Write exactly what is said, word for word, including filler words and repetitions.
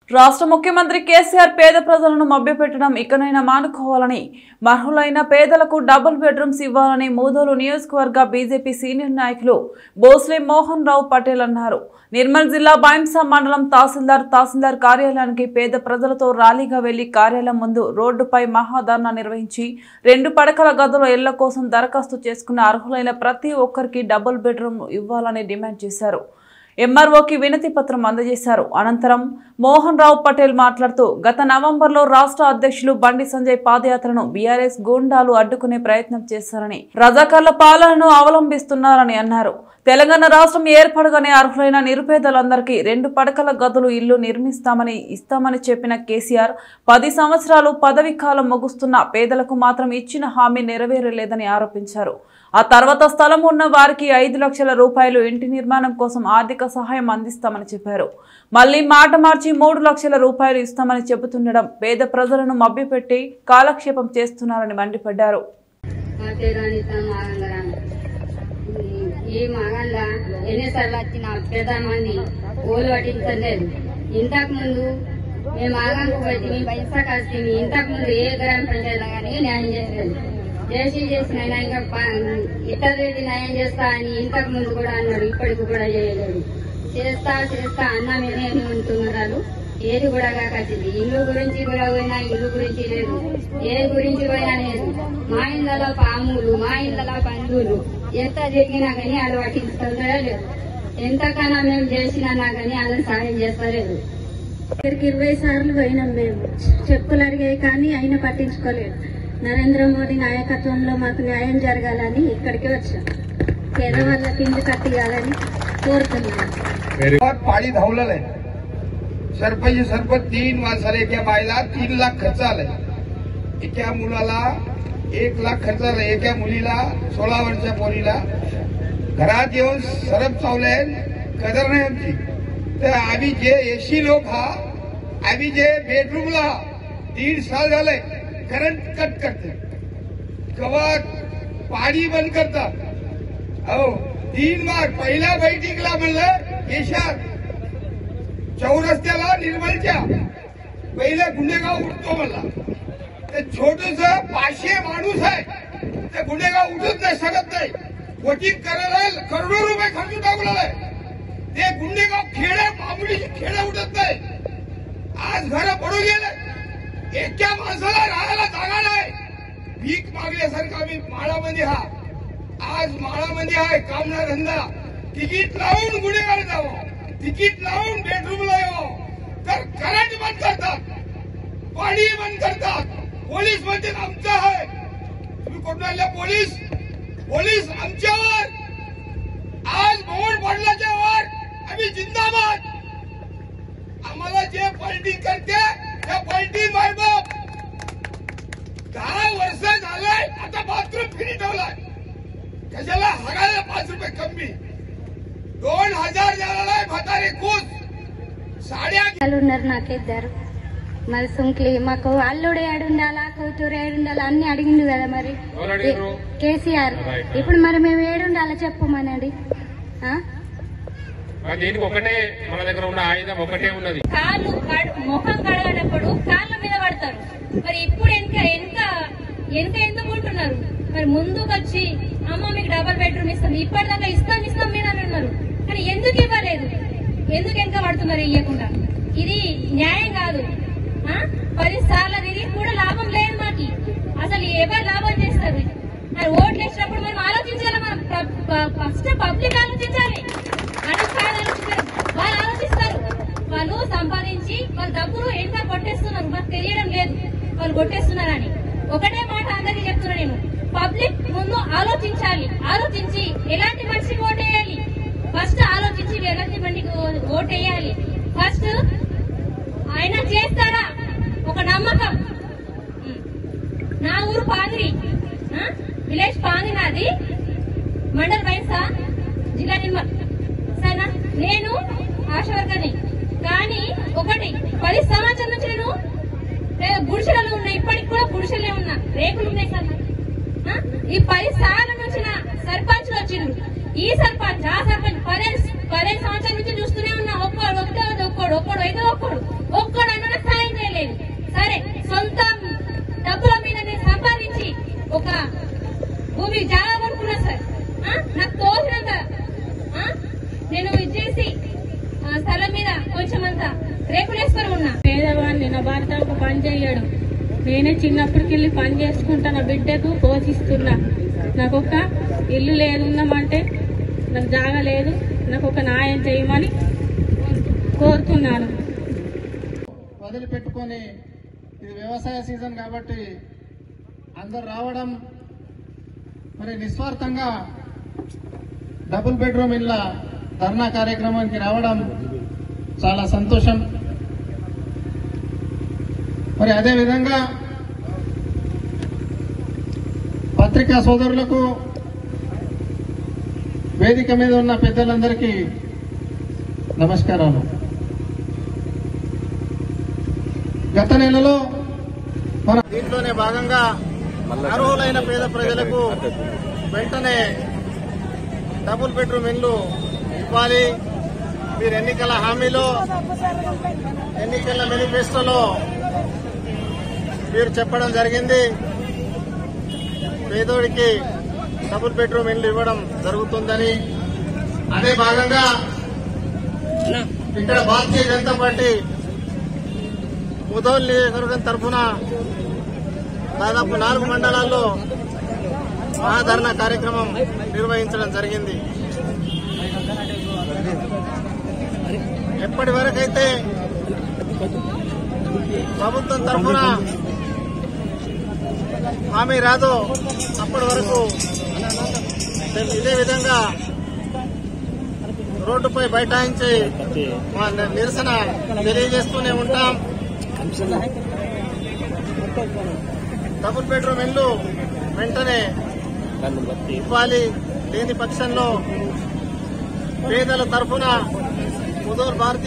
రాష్ట్ర ముఖ్యమంత్రి కేసీఆర్ పేద ప్రజలను మభ్యపెట్టడం ఇకనైనా మానుకోవాలని, అర్హులైన పేదలకు డబుల్ బెడ్రూమ్స్ ఇవ్వాలని మూదోలు నియోజకవర్గ బీజేపీ సీనియర్ నాయకులు బోస్లే మోహన్ రావు పటేల్ అన్నారు. నిర్మల్ జిల్లా బైంసా మండలం తహసీల్దార్ తహసీల్దార్ కార్యాలయానికి పేద ప్రజలతో ర్యాలీగా వెళ్లి కార్యాలయం ముందు రోడ్డుపై మహాధర్నా నిర్వహించి రెండు పడకల గదుల ఇళ్ల కోసం దరఖాస్తు చేసుకున్న అర్హులైన ప్రతి ఒక్కరికి డబుల్ బెడ్రూమ్ ఇవ్వాలని డిమాండ్ చేశారు. ఎంఆర్ఓకి వినతి పత్రం అందజేశారు. అనంతరం మోహన్ రావు పటేల్ మాట్లాడుతూ గత నవంబర్లో రాష్ట్ర అధ్యక్షులు బండి సంజయ్ పాదయాత్రను బీఆర్ఎస్ గూండాలు అడ్డుకునే ప్రయత్నం చేశారని, రజాకార్ల పాలనను అవలంబిస్తున్నారని అన్నారు. తెలంగాణ రాష్ట్రం ఏర్పడగానే అర్హులైన నిరుపేదలందరికీ రెండు పడకల గదులు ఇల్లు నిర్మిస్తామని ఇస్తామని చెప్పిన కేసీఆర్ పది సంవత్సరాలు పదవి కాలం ముగుస్తున్న పేదలకు మాత్రం ఇచ్చిన హామీ నెరవేరలేదని ఆరోపించారు. ఆ తర్వాత స్థలం ఉన్న వారికి ఐదు లక్షల రూపాయలు ఇంటి నిర్మాణం కోసం ఆర్థిక సహాయం అందిస్తామని చెప్పారు. మళ్లీ మాట మార్చి మూడు లక్షల రూపాయలు ఇస్తామని చెబుతుండడం పేద ప్రజలను మభ్యపెట్టి కాలక్షేపం చేస్తున్నారని మండిపడ్డారు. ఈ మగంలో ఎన్నిసార్లు వచ్చిన ప్రధానమంత్రి ఓలు పట్టించలేదు. ఇంతకు ముందు మేము ఆగంకు వచ్చి మేము పైసా కలిసి ఇంతకు ముందు ఏ గ్రామ పంచాయతీ కానీ న్యాయం చేయలేదు. చేసి చేసిన ఇంకా ఇతర రేటు న్యాయం చేస్తా అని ఇంతకు ముందు కూడా అన్నాడు. ఇప్పటికి కూడా చేయలేదు. చేస్తా చేస్తా అన్న మీదే ఉంటున్నారు. ఏది కూడా కాకొచ్చింది. ఇల్లు గురించి కూడా పోయినా ఇల్లు గురించి లేదు, ఏ గురించి పోయినా లేదు. మా ఇళ్లలో పాములు, మా ఇళ్లలో పందులు ఎంత జరిగినా కానీ అది పట్టించుకుంటారా లేదు. ఎంతకన్నా మేము చేసినా కానీ అది సాయం చేస్తలేదు. ఇక్కడికి ఇరవై సార్లు పోయినాం మేము, చెప్పులు అడిగాయి కానీ అయినా పట్టించుకోలేదు. నరేంద్ర మోడీ నాయకత్వంలో మాకు న్యాయం జరగాలని ఇక్కడికి వచ్చాం. పేదవాళ్ళకి ఇల్లు కట్టియాలని కోరుతున్నాం. सरपंच सरपंच तीन माणसाला एका बाईला तीन लाख खर्च आलाय. एका मुलाला एक लाख खर्च आलाय. एका मुलीला सोळा वर्षाच्या पोरीला घरात येऊन सरप चावलंय. कदर नाही आमची. तर आम्ही जे एसी लोक हा आम्ही जे बेडरूमला दीड साल झालंय करंट कट करते, कवा पाणी बंद करतात. हो तीन मार्च पहिल्या बैठकीला म्हणलं येशात चौरस्त्याला निर्मलच्या पहिले गुन्हेगाव उठतो मला. ते छोटस पाचशे माणूस आहे, ते गुन्हेगाव उठत नाही शकत नाही. वोटिंग करायला करोडो रुपये खर्च टाकलेला आहे. ते गुन्हेगाव खेडे मामुली खेडे उठत नाही. आज घर पडून गेले. एका माणसाला राहायला जागा नाही. भीक मागल्यासारखा आम्ही माळामध्ये हा आज माळामध्ये आहे. कामना धंदा तिकीट लावून गुन्हेगार जावं, तिकीट लावून बेडरूमला यावं तर करंट बंद करतात, पाणी बंद करतात. पोलीस म्हणजे आमचं आहे. तुम्ही कोण आणले पोलीस? पोलीस आमच्यावर. आज बोर्ड पडल्याच्यावर आम्ही जिंदाबाद. आम्हाला जे पलटी करते त्या पलटी मायबाप. दहा वर्ष झालंय आता बाथरूम फ्री ठेवलाय. कशाला हगायला पाच रुपये कमी. दोन हजार झाला म्हातारे కూస్ ఉన్నారు. నాకిద్దరు మరి సుంక్లి మాకు అల్లుడు ఏడుండాలా కూతురు ఏడుండాలా అన్ని అడిగిండు కదా. మరి కేసీఆర్ ఇప్పుడు మరి మేము ఏడుండాలా చెప్పమనండి. ఒకటే మన దగ్గర ఉన్న ఆయుధం ఒకటే ఉన్నది. కాళ్ళు ముఖం కడగనప్పుడు కాళ్ళ మీద పడతారు. మరి ఇప్పుడు ఎంత ఎంత ఎంత ఎందుకు ఉంటున్నారు? మరి ముందుకు వచ్చి అమ్మ మీకు డబల్ బెడ్రూమ్ ఇస్తాం, ఇప్పటిదాకా ఇస్తాం ఇస్తాం మీద అని అన్నారు. కానీ ఎందుకు ఇవ్వలేదు? ఎందుకు వెనక పడుతున్నారు ఇవ్వకుండా? ఇది న్యాయం కాదు. పది సార్లు తిరిగి కూడా లాభం లేదు మాకి. అసలు ఎవరు లాభం చేస్తారు? మరి ఓట్లు వేసినప్పుడు మనం ఆలోచించాలి. మనం ఫస్ట్ పబ్లిక్ ఆలోచించాలి. వాళ్ళు ఆలోచిస్తారు. వాళ్ళు సంపాదించి వాళ్ళ డబ్బులు ఎంత కొట్టేస్తున్నారు మాకు తెలియడం లేదు. వాళ్ళు కొట్టేస్తున్నారని ఒకటే మాట అందరికీ చెప్తున్నా నేను. పబ్లిక్ ముందు ఆలోచించాలి. ఆలోచించి ఎలాంటి మనిషికి ఓటేయాలి ఫస్ట్ ఆలోచించి ఎలాంటి మందికి ఓటేయాలి. ఫస్ట్ ఆయన చేస్తారా ఒక నమ్మకం. నా ఊరు పాంగిరి, విలేజ్ పాంగి, నాది మండల్ బైంసా, జిల్లా నిర్మల్. సరేనా? నేను ఆశావర్కర్ని. కానీ ఒకటి పది సంవత్సరాల నుంచి నేను గుడిసెలు ఉన్నా, ఇప్పటికి కూడా గుడిసెలే ఉన్నా, రేకులు ఉన్నాయి సార్. ఈ పది సార్ల నుంచి నా సర్పంచ్ వచ్చిండు. ఈ సర్పంచ్ ఆ సర్పంచ్ పదిహేను పదిహేను సంవత్సరాల నుంచి చూస్తూనే ఉన్నా. ఒక్కడు ఒకటే ఒక్కడు ఒక్కడు అయితే ఒక్కడు ఒక్కడు ఒక్కదాన్ని, నా భర్త ఒక పని చేయడు. నేనే చిన్నప్పటికెళ్ళి పని చేసుకుంటా, నా బిడ్డకు పోషిస్తున్నా. నాకు ఒక ఇల్లు లేదు, ఉన్నామంటే నాకు జాగా లేదు. నాకు ఒక న్యాయం చేయమని కోరుతున్నాను. వదిలిపెట్టుకొని ఇది వ్యవసాయ సీజన్ కాబట్టి అందరు రావడం, మరి నిస్వార్థంగా డబుల్ బెడ్రూమ్ ఇళ్ల ధర్నా కార్యక్రమానికి రావడం చాలా సంతోషం. మరి అదేవిధంగా పత్రికా సోదరులకు, వేదిక మీద ఉన్న పెద్దలందరికీ నమస్కారాలు. గత నెలలో మన దీంట్లోనే భాగంగా అర్హులైన పేద ప్రజలకు వెంటనే డబుల్ బెడ్రూమ్ ఇళ్లు ఇవ్వాలి. మీరు ఎన్నికల హామీలో, ఎన్నికల మేనిఫెస్టోలో మీరు చెప్పడం జరిగింది, పేదోడికి డబుల్ బెడ్రూమ్ ఇళ్లు ఇవ్వడం జరుగుతుందని. అదే భాగంగా ఇక్కడ భారతీయ జనతా పార్టీ ముదోల్ నియోజకవర్గం తరఫున దాదాపు నాలుగు మండలాల్లో మహాధరణ కార్యక్రమం నిర్వహించడం జరిగింది. ఎప్పటి వరకైతే ప్రభుత్వం తరఫున హామీ రాదో అప్పటి వరకు ఇదే విధంగా రోడ్డుపై బైఠాయించి మా నిరసన తెలియజేస్తూనే ఉంటాం. డబుల్ బెడ్రూమ్ ఇల్లు వెంటనే ఇవ్వాలి. లేని పక్షంలో పేదల తరఫున ముదోల్ భారతీయ